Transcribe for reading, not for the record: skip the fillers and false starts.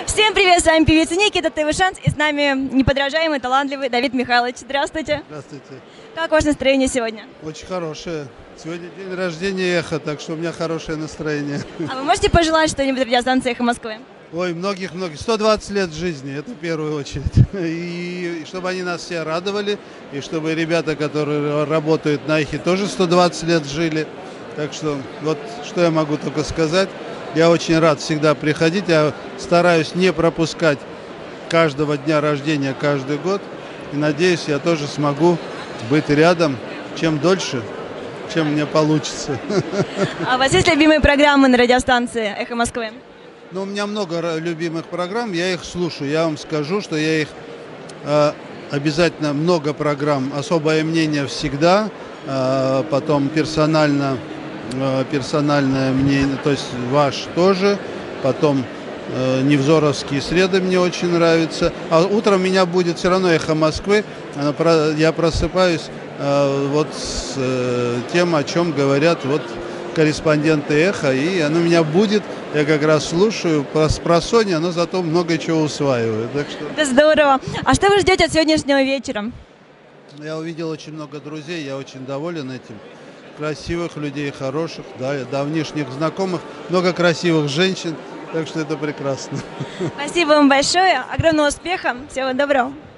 Всем привет, с вами певица Ники, это ТВ Шанс, и с нами неподражаемый, талантливый Давид Михайлович. Здравствуйте. Здравствуйте. Как ваше настроение сегодня? Очень хорошее. Сегодня день рождения Эхо, так что у меня хорошее настроение. А вы можете пожелать что-нибудь радиостанции «Эхо Москвы»? Ой, многих-многих. 120 лет жизни, это в первую очередь. И чтобы они нас все радовали, и чтобы ребята, которые работают на Эхе, тоже 120 лет жили. Так что вот что я могу только сказать. Я очень рад всегда приходить. Я стараюсь не пропускать каждого дня рождения каждый год. И надеюсь, я тоже смогу быть рядом чем дольше, чем мне получится. А у вас есть любимые программы на радиостанции «Эхо Москвы»? Ну, у меня много любимых программ, я их слушаю. Я вам скажу, что я их обязательно много программ. Особое мнение всегда, потом персональное мнение, то есть ваш тоже, потом невзоровские среды мне очень нравятся. А утром меня будет все равно «Эхо Москвы». Я просыпаюсь вот с тем, о чем говорят вот корреспонденты «Эхо», и оно меня будет, я как раз слушаю спросонья, но зато много чего усваиваю. Так что... Это здорово. А что вы ждете от сегодняшнего вечера? Я увидел очень много друзей, я очень доволен этим. Красивых людей, хороших, да, давнишних знакомых, много красивых женщин, так что это прекрасно. Спасибо вам большое, огромного успеха, всего доброго.